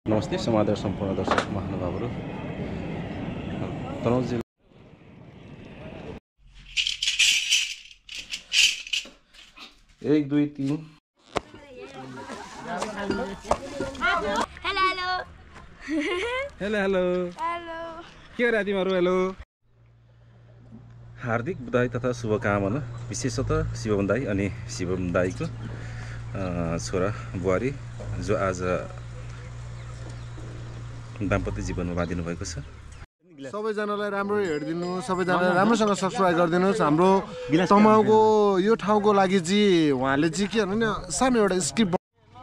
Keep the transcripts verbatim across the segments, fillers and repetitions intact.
नमस्ते समाधान सम्पूर्ण दर्शक महानुभावहरू तनहुँ जिल्ला एक दुई तीन hello hello hello hello hello के गरे तिमीहरू हेलो हार्दिक बधाई तथा शुभकामना विशेषतः शिवम दाई अनि शिवम दाईको छोरा बुहारी जो आज दाम्पत्य जीवनमा बाँधिनु भएको छ। सबैजनालाई राम्रो हेरिदिनु, सबैजनालाई राम्रोसँग सब्सक्राइब गरिदिनुहोस्। हाम्रो तमाउको यो ठाउँको लागि चाहिँ उहाँले चाहिँ के भन्नु नि सानो एउटा स्क्रिप्ट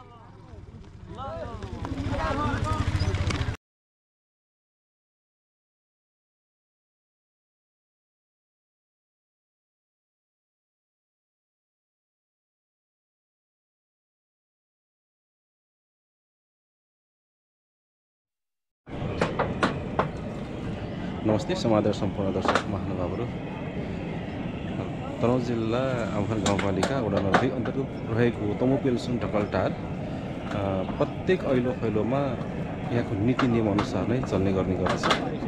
नमस्ते समाधान सम्पूर्ण दर्शक महानुभावहरू तनहुँ जिल्ला आमखान गाउँपालिका वडा नम्बर दुई अन्तर्गत रहेको तमुपेलसुन ढकालटार प्रत्येक ऐलो फैलोमा यहाँको नीति नियम अनुसार नै चल्ने गर्ने गर्दछ।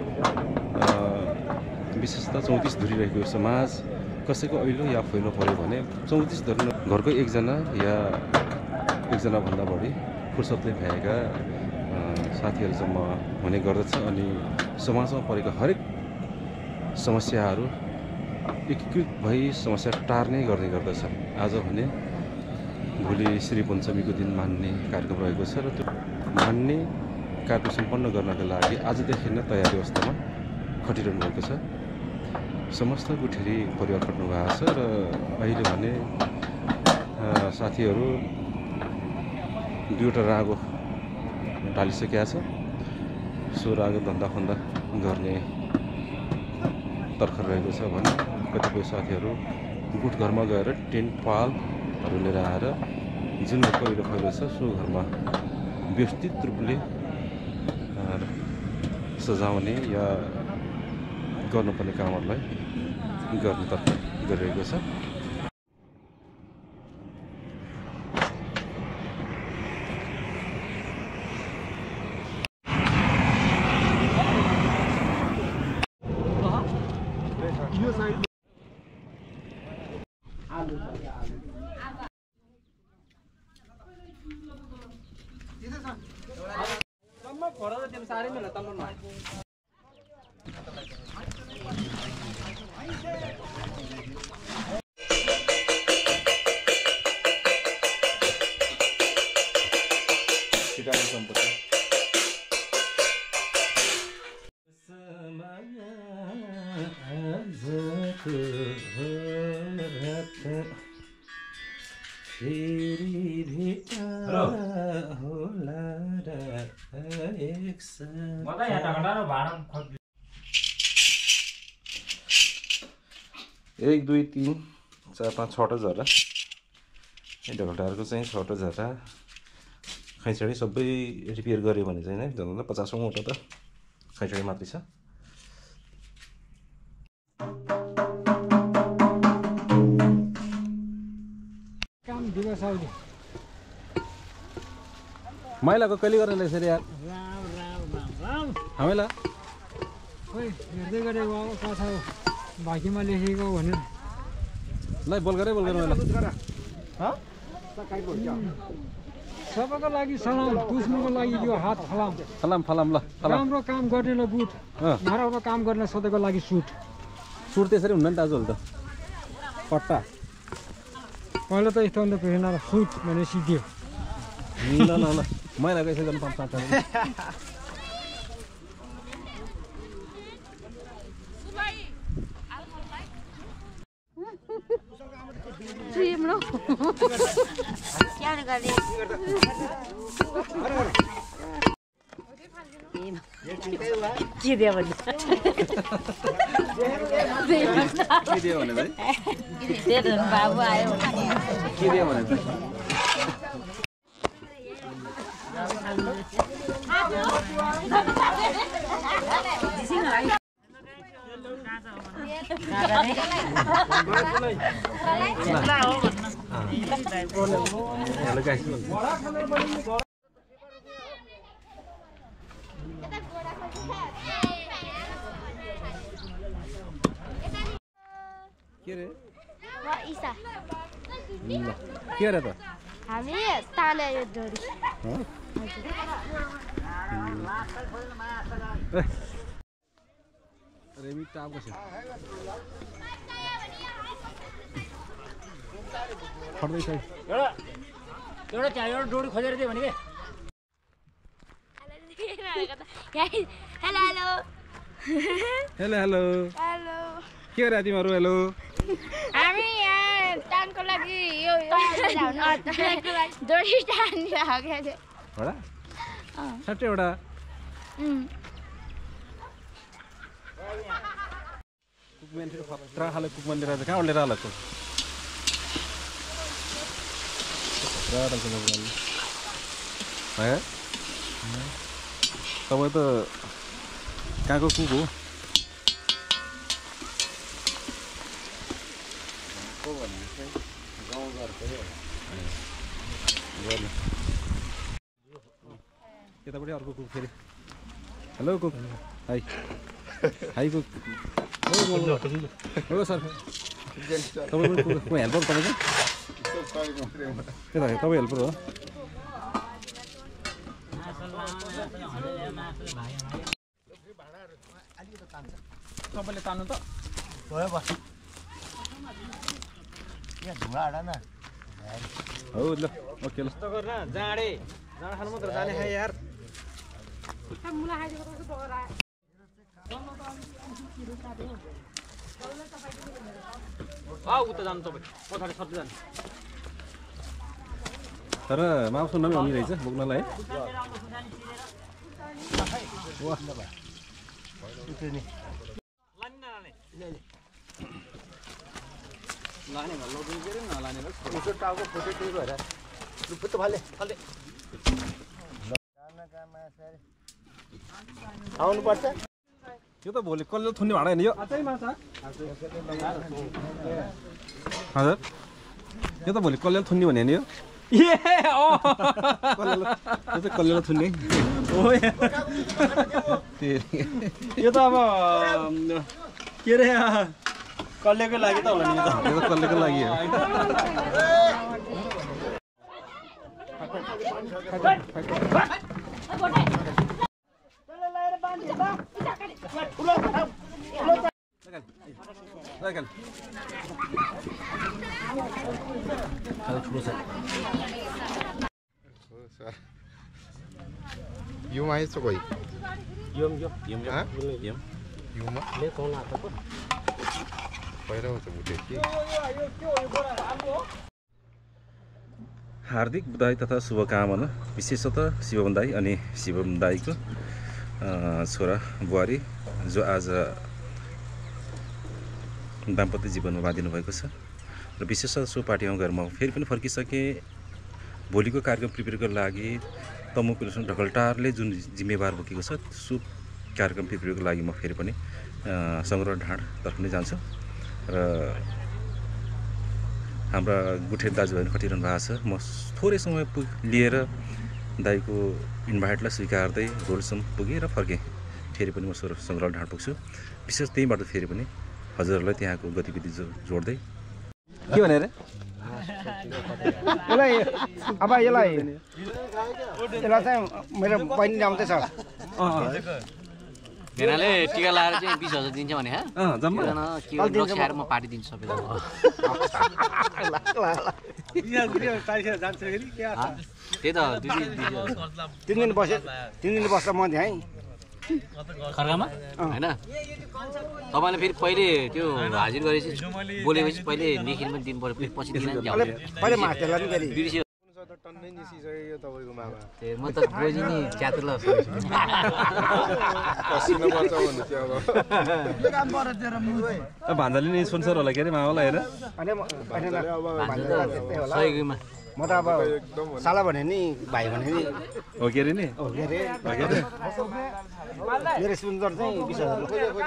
विशेषतः चौतिस धुरी रहेको समाज कसैको ऐलो या फैलो पऱ्यो भने चौतिस धुरी घरको एकजना या एकजना भन्दा बढी फुर्सदले भएका साथीहरू जम्मा हुने गर्दछ अनि समाजमा परेका हरेक समस्याहरू एकीकृत भई समस्या टार्ने गर्ने गर्दछ। आज भने भोलि श्री पञ्चमीको दिन मान्ने कार्यक्रम रहेको छ र त्यो मान्ने कार्यक्रम सम्पन्न गर्नका लागि आजदेखि नै तयारी अवस्थामा खटिरहनु भएको छ। समस्त गुठेरी परिवार खट्नु भएको छ र अहिले भने साथीहरू दुईवटा रागो ढालिसकेका छ। सो रागो धन्दा फन्दा गर्ने तर्खर रहेको छ भने कतिपय साथीहरू गुट घरमा गएर टेन्ट पालहरू लिएर आएर जुन पहिलो पहिलो छ सो घरमा व्यवस्थित रूपले सजाउने या गर्नुपर्ने कामहरूलाई गर्ने तर्फ गरिरहेको छ। एक दुई तीन चार पाँच छवटा झरा ढकालटारको चाहिँ छवटा झरा खैँचाडी सबै रिपेयर गऱ्यो भने चाहिँ नै झन् पचासौँ वटा त खैँचाडी मात्रै छ। मैलाको कहिले गर्ने रहेछ अरे यार हामीलाई खोइ हेर्दै गरेको अब कथा भाग्यमा लेखेको भनेर ल बोल गरे बोल गरे सबैको लागि सलाम, दुश्मनको लागि यो हात फलाम फलाम फलाम ल राम्रो काम गर्नेलाई बुट नराम्रो काम गर्ने सधैँको लागि सुट सुट त्यसरी हुन्न नि त आजभोलि त पट्टा पहिला त यस्तो अन्त पेसेन सुट भने सिद्धियो ल ल ल मैलाको यसै गर्नु पाउँछ Dream no. क्या निकाले? के दिया भने? के दियो भने चाहिँ? के दियो बाबु आयो भने? के दियो भने चाहिँ? Hello guys. के रे म ईसा ल के रे त हामी ताने यो जोडी रेमी टाप कसो फड्दै छ एउटा एउटा चाहिँ एउटा जोडी खोजेर दियो भने के hello hello hello hello hello के रे तिमीहरू हेलो हामी यहाँ टानको लागि यो जोडी टानी राखेको होला सट्टै एउटा कुकम्यान फेरि खतरा खाले कुकम्यान लिएर आएको कहाँबाट लिएर आएको है तपाईँ त कहाँको कुक हो यतापट्टि अर्को कुक फेरि hello cook hi hi cook हो सर तपाईँ हेल्पर तपाईँ के तपाईँ हेल्पर हो तपाईँले तान्नु त भयो बस यहाँ धुवा हाड न हो ल ओके ल गर्न जाँडे जाँड खानु मात्र जाने खाए यार उता जानु तपाईँ पछाडि सर्दै जानु तर मासु नमी हुने रहेछ बोक्नलाई लाने भन्नु के रे नलाने उसो टाउको फुटे त्यही भएर लुपुत फाले फाले आउनुपर्छ यो त भोलि कसले थुन्ने भाँडा नि यो हजुर यो त भोलि कसले थुन्ने भने नि यो ए अ यो चाहिँ कसले थुन्ने हो यो त अब के रे कल्लेको लागि त होला नि त यो त कसलेको लागि हो युमा यस्तो कोही यम यो यम हाँ? यम युमा पहिरो त उठे कि हार्दिक बधाई तथा शुभकामना विशेषतः शिवम दाई अनि शिवम दाईको छोरा बुहारी जो आज दाम्पत्य जीवनमा बाँधिनु भएको छ र विशेषतः सो पार्टीमा गएर म फेरि पनि फर्किसकेँ भोलिको कार्यक्रम प्रिपेयरको लागि तमु पिलसन ढकलटारले जुन जिम्मेवार बोकेको छ सो कार्यक्रम प्रिपेयरको लागि म फेरि पनि सङ्ग्रह ढाँडतर्फ नै जान्छु र हाम्रा गुठे दाजुभाइहरू खटिरहनु भएको छ म थोरै समय पुग लिएर दाईको इन्भाइटलाई स्वीकार्दै रोडसम्म पुगेँ र फर्केँ फेरि पनि म सङ्ग्रह ढाँड पुग्छु विशेष त्यहीँबाट फेरि पनि हजुरहरूलाई त्यहाँको गतिविधि जो जोड्दै के भने रे यसलाई अब यसलाई यसलाई चाहिँ मेरो बहिनी ल्याउँदैछ भेनाले टिका लाएर चाहिँ बिस हजार दिन्छ भने जम्मा के रक्साएर म पार्टी दिन्छु सबैलाई त्यही त तिन दिन बस्यो तिन दिन बस्दा म त्यहीँ खर्कामा होइन तपाईँले फेरि पहिले त्यो हाजिर गरेपछि बोलेपछि पहिले लेखिन पनि दिनु पऱ्यो फेरि पछि दिन पहिले मास्टरलाई पनि बिर्स्यो टन्नै निस्किसक्यो तपाईँको मामा म त बोझी नि च्यातुर पसिना पर्छ भन्नु थियो अब भान्जाले नि सुन्छ होला के अरे मामालाई हेर सहयोगीमा म त अब साला भने नि भाइ भने नि हो के अरे नि हो के अरे मेरो सुन्दर चाहिँ बिस हजार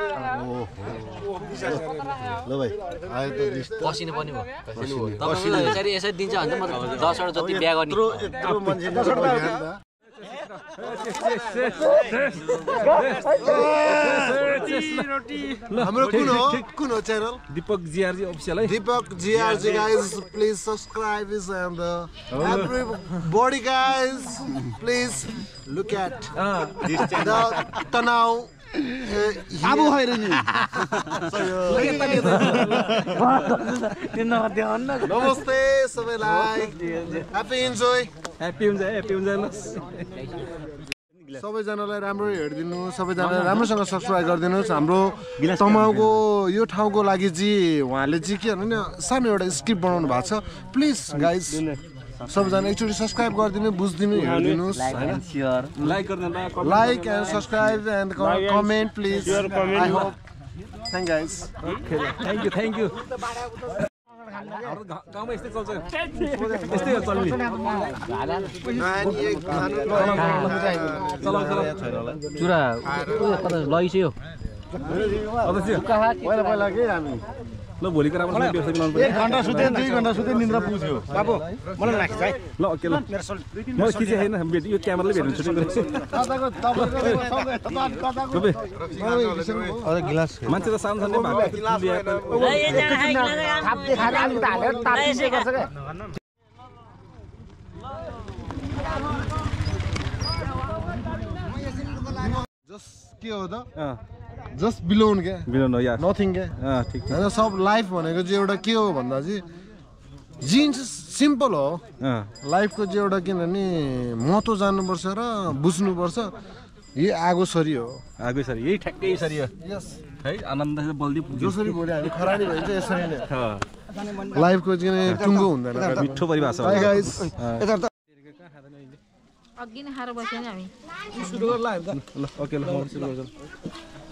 ल भाइ आयो त लिस्ट पसिनु पनि भयो तपाईँले यसरी यसरी दिन्छ भने म दसवटा जति बिहा गर्ने यत्रो मान्छे हाम्रो कुन हो कुन हो च्यानल दीपक जिआरजी अफिसियल है Deepak G R G guys, please subscribe this and uh, everybody guys, please look at the Tanao. आबु खैर नि Namaste सबैलाई happy enjoy ह्याप्पी हुन्छ ह्याप्पी हुन्छ सबैजनालाई राम्रो हेरिदिनु सबैजनालाई राम्रोसँग सब्सक्राइब गरिदिनुहोस् हाम्रो तमाउको यो ठाउँको लागि चाहिँ उहाँले चाहिँ के भन्नु नि सानो एउटा स्क्रिप्ट बनाउनु भएको छ प्लिज गाइज सबैजना एकचोटि सब्सक्राइब गरिदिनु बुझिदिनु हेरिदिनुहोस् लाइक गर्दैन like and subscribe and comment please I hope thank guys thank you thank you गाउँमा यस्तै चल्छ यस्तै हो चल्ने चुरा कता लैसयो पहिला पहिला के हामी ल भोलिको राम्रो व्यवस्था मिलाउनु पर्छ एक घण्टा सुते दुई घण्टा सुते निन्द्रा पुग्यो बाबु मलाई राख्छ है ल ओके ल म खिचे हैन भेट यो क्यामेराले भेट्नु छुट्टी गरेछु कताको कताको अरे गिलास मान्छे त सानो सानो भएको थाप्दै खाएर अलिकति हालेर ताप्दिँदै गर्छ क्या जस्ट के हो त जस्ट बिलोन क्या बिलोन या नथिङ क्या अ ठीक होइन सब लाइफ भनेको चाहिँ एउटा के हो भन्दा चाहिँ जिन्स सिम्पल हो लाइफको चाहिँ एउटा किनभने महत्त्व जान्नुपर्छ र बुझ्नुपर्छ यही आगो सरी हो आगो सरी यही ठ्याक्कै सरी हो यस है आनन्द बल्दी जसरी भोलि हामी खरानी भइन्छ यसरी नै लाइफको चाहिँ टुङ्गो हुँदैन मिठो परिभाषा हो गाइस अघि नै खाएर बस्यो नि हामी ल ओके ल म सुरु गर्छु